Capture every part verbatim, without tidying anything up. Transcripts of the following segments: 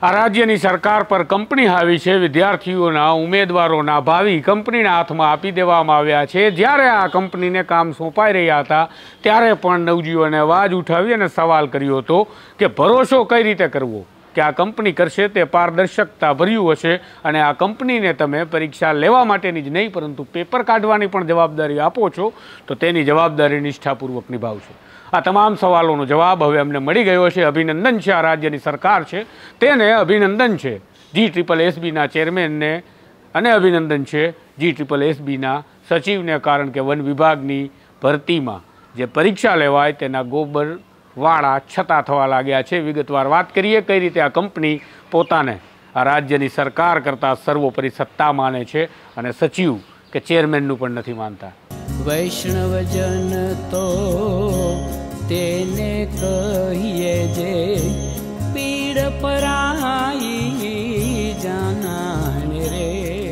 આ રાજ્યની સરકાર પર કંપની હાવી છે. વિદ્યાર્થીઓના ઉમેદવારોના ભાવિ કંપનીના હાથમાં આપી દેવામાં આવ્યા છે. જ્યારે આ કંપનીને કામ સોંપાઈ રહ્યા હતા ત્યારે પણ નવજીવને અવાજ ઉઠાવી અને સવાલ કર્યો હતો કે ભરોસો કઈ રીતે કરવો કે આ કંપની કરશે તે પારદર્શકતા ભર્યું હશે અને આ કંપનીને તમે પરીક્ષા લેવા માટેની જ નહીં પરંતુ પેપર કાઢવાની પણ જવાબદારી આપો છો તો તેની જવાબદારી નિષ્ઠાપૂર્વક નિભાવશો. આ તમામ સવાલોનો જવાબ હવે અમને મળી ગયો છે. અભિનંદન છે આ રાજ્યની સરકાર છે તેને અભિનંદન છે જી ટ્રિપલ એસબીના ચેરમેનને અને અભિનંદન છે જી ટ્રિપલ એસબીના સચિવને, કારણ કે વન વિભાગની ભરતીમાં જે પરીક્ષા લેવાય તેના ગોબર વાળા છતાં થવા લાગ્યા છે. વિગતવાર વાત કરીએ કઈ રીતે આ કંપની પોતાને આ રાજ્યની સરકાર કરતાં સર્વોપરી સત્તા માને છે અને સચિવ કે ચેરમેનનું પણ નથી માનતા. વૈષ્ણવજન તો તેને કહીએ જે પીડ પરાઈ જાનાને રે.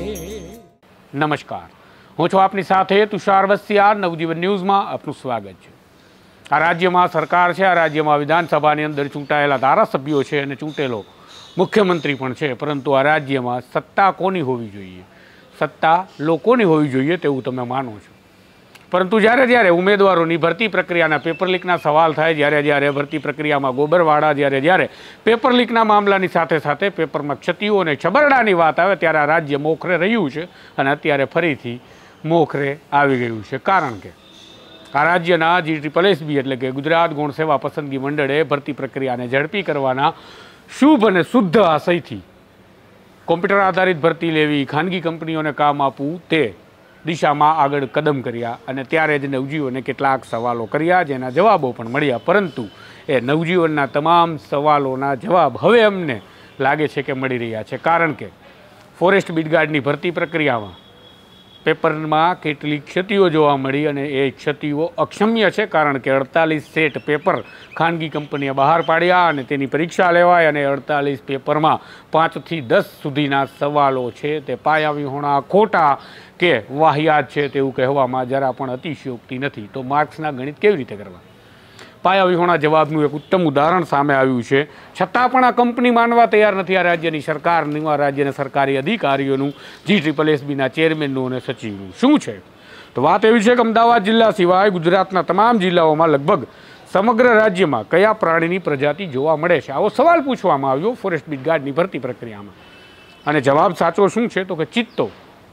નમસ્કાર, હું છું આપની સાથે તુષાર વસ્તિયાર. નવજીવન ન્યૂઝમાં આપનું સ્વાગત છે. આ રાજ્યમાં સરકાર છે, આ રાજ્યમાં વિધાનસભાની અંદર ચૂંટાયેલા ધારાસભ્યો છે અને ચૂંટેલો મુખ્યમંત્રી પણ છે, પરંતુ આ રાજ્યમાં સત્તા કોની હોવી જોઈએ? સત્તા લોકોની હોવી જોઈએ તેવું તમે માનો છો. પરંતુ જ્યારે જ્યારે ઉમેદવારોની ભરતી પ્રક્રિયાના પેપર લીકના સવાલ થાય, જ્યારે જ્યારે ભરતી પ્રક્રિયામાં ગોબરવાડા, જ્યારે જ્યારે પેપર લીકના મામલાની સાથે સાથે પેપરમાં ક્ષતિઓ અને છબરડાની વાત આવે ત્યારે આ રાજ્ય મોખરે રહ્યું છે અને અત્યારે ફરીથી મોખરે આવી ગયું છે. કારણ કે આ રાજ્યના જી ટ્રિપલ એસબી એટલે કે ગુજરાત ગૌણ સેવા પસંદગી મંડળે ભરતી પ્રક્રિયાને ઝડપી કરવાના શુભ અને શુદ્ધ આશયથી કોમ્પ્યુટર આધારિત ભરતી લેવી, ખાનગી કંપનીઓને કામ આપવું તે દિશામાં આગળ કદમ કર્યા અને ત્યારે જ નવજીવને કેટલાક સવાલો કર્યા જેના જવાબો પણ મળ્યા. પરંતુ એ નવજીવનના તમામ સવાલોના જવાબ હવે અમને લાગે છે કે મળી રહ્યા છે. કારણ કે ફોરેસ્ટ બીટગાર્ડની ભરતી પ્રક્રિયામાં પેપરમાં કેટલીક ક્ષતિઓ જોવા મળી અને એ ક્ષતિઓ અક્ષમ્ય છે. કારણ કે અડતાલીસ સેટ પેપર ખાનગી કંપનીએ બહાર પાડ્યા અને તેની પરીક્ષા લેવાય અને અડતાલીસ પેપરમાં પાંચથી દસ સુધીના સવાલો છે તે પાયાવિહોણા, ખોટા કે વાહિયાત છે તેવું કહેવામાં જરા પણ અતિશયોક્તિ નથી. તો માર્ક્સના ગણિત કેવી રીતે કરવા? પાયાવિહોણા જવાબનું એક ઉત્તમ ઉદાહરણ સામે આવ્યું છે. છતાં પણ આ કંપની માનવા તૈયાર નથી આ રાજ્યની સરકારનું, આ રાજ્યના સરકારી અધિકારીઓનું, જી ટ્રિપલ એસબીના ચેરમેનનું અને સચિવનું. શું છે તો વાત એવી છે કે અમદાવાદ જિલ્લા સિવાય ગુજરાતના તમામ જિલ્લાઓમાં લગભગ સમગ્ર રાજ્યમાં કયા પ્રાણીની પ્રજાતિ જોવા મળે છે આવો સવાલ પૂછવામાં આવ્યો ફોરેસ્ટ બીટગાર્ડની ભરતી પ્રક્રિયામાં. અને જવાબ સાચો શું છે તો કે ચિત્તો.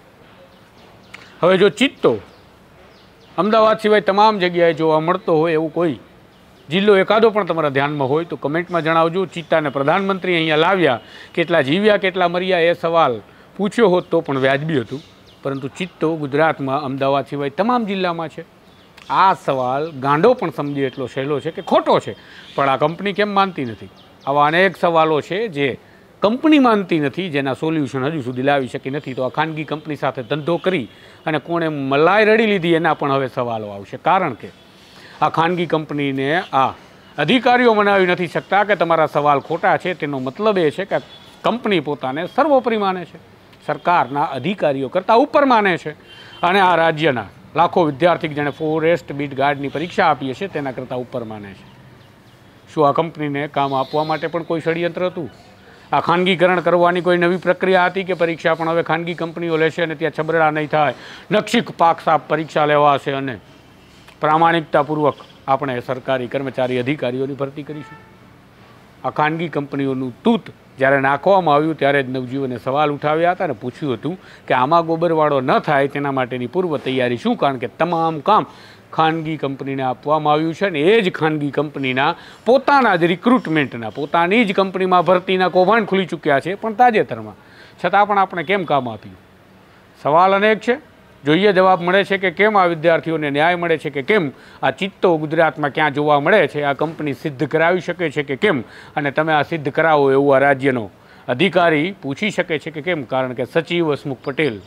હવે જો ચિત્તો અમદાવાદ સિવાય તમામ જગ્યાએ જોવા મળતો હોય એવું કોઈ જિલ્લો એકાદો પણ તમારા ધ્યાનમાં હોય તો કમેન્ટમાં જણાવજો. ચિત્તાને પ્રધાનમંત્રી અહીંયા લાવ્યા, કેટલા જીવ્યા કેટલા મર્યા એ સવાલ પૂછ્યો હોત તો પણ વ્યાજબી હતું. પરંતુ ચિત્તો ગુજરાતમાં અમદાવાદ સિવાય તમામ જિલ્લામાં છે. આ સવાલ ગાંડો પણ સમજી એટલો સહેલો છે કે ખોટો છે, પણ આ કંપની કેમ માનતી નથી? આવા અનેક સવાલો છે જે કંપની માનતી નથી, જેના સોલ્યુશન હજુ સુધી લાવી શકી નથી. તો આ ખાનગી કંપની સાથે ધંધો કરી અને કોણે મલાઈ રડી લીધી એના પણ હવે સવાલો આવશે. કારણ કે આ ખાનગી કંપનીને આ અધિકારીઓ મનાવી નથી શકતા કે તમારા સવાલ ખોટા છે. તેનો મતલબ એ છે કે કંપની પોતાને સર્વોપરી માને છે, સરકારના અધિકારીઓ કરતાં ઉપર માને છે અને આ રાજ્યના લાખો વિદ્યાર્થી જેણે ફોરેસ્ટ બીટગાર્ડની પરીક્ષા આપી છે તેના કરતાં ઉપર માને છે. શું આ કંપનીને કામ આપવા માટે પણ કોઈ ષડયંત્ર હતું? આ ખાનગીકરણ કરવાની કોઈ નવી પ્રક્રિયા હતી કે પરીક્ષા પણ હવે ખાનગી કંપનીઓ લેશે અને ત્યાં છબરડા નહીં થાય, નક્ષીક પાક સાફ પરીક્ષા લેવાશે અને પ્રામાણિકતાપૂર્વક આપણે સરકારી કર્મચારી અધિકારીઓની ભરતી કરીશું? આ ખાનગી કંપનીઓનું તૂત જ્યારે નાખવામાં આવ્યું ત્યારે જ નવજીવને સવાલ ઉઠાવ્યા હતા અને પૂછ્યું હતું કે આમાં ગોબરવાળો ન થાય તેના માટેની પૂર્વ તૈયારી શું? કારણ કે તમામ કામ ખાનગી કંપનીને આપવામાં આવ્યું છે અને એ જ ખાનગી કંપનીના પોતાના જ રિક્રુટમેન્ટના, પોતાની જ કંપનીમાં ભરતીના કૌભાંડ ખુલી ચૂક્યા છે પણ તાજેતરમાં. છતાં પણ આપણે કેમ કામ આપ્યું? સવાલ અનેક છે. જોઈએ જવાબ મળે છે કે કેમ આ વિદ્યાર્થીઓને ન્યાય મળે છે કે કેમ આ ચિત્તો ગુજરાતમાં ક્યાં જોવા મળે છે? આ કંપની સિદ્ધ કરાવી શકે છે કે કેમ? અને તમે આ સિદ્ધ કરાવો એવું આ રાજ્યનો અધિકારી પૂછી શકે છે કે કેમ? કારણ કે સચિવ હસમુખ પટેલ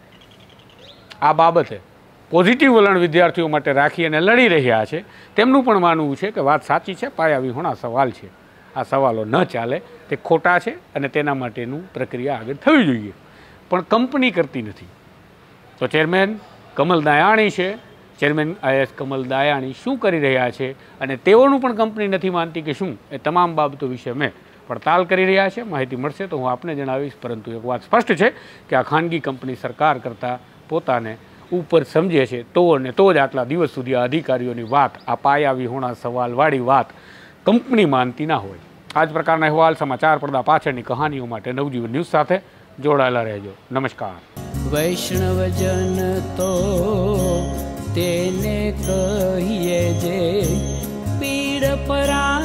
આ બાબતે પોઝિટિવ વલણ વિદ્યાર્થીઓ માટે રાખી અને લડી રહ્યા છે. તેમનું પણ માનવું છે કે વાત સાચી છે, પાયાવિહોણા સવાલ છે, આ સવાલો ન ચાલે, તે ખોટા છે અને તેના માટેનું પ્રક્રિયા આગળ થવી જોઈએ. પણ કંપની કરતી નથી. તો ચેરમેન કમલ દાયાણી છે, ચેરમેન આઈએએસ કમલ દાયાણી શું કરી રહ્યા છે અને તેઓનું પણ કંપની નથી માનતી કે શું? એ તમામ બાબતો વિશે મેં પડતાલ કરી રહ્યા છે. માહિતી મળશે તો હું આપને જણાવીશ, પરંતુ એક વાત સ્પષ્ટ છે કે આ ખાનગી કંપની સરકાર કરતાં પોતાને ઉપર સમજે છે તો અને તો જ આટલા દિવસ સુધી આ અધિકારીઓની વાત, આ પાયા વિહોણા સવાલવાળી વાત કંપની માનતી ના હોય. આ જ પ્રકારના અહેવાલ, સમાચાર પડદા પાછળની કહાનીઓ માટે નવજીવન ન્યૂઝ સાથે જોડાયેલા રહેજો. નમસ્કાર. વૈષ્ણવજન તો તેને કહીએ જે પીડ પરા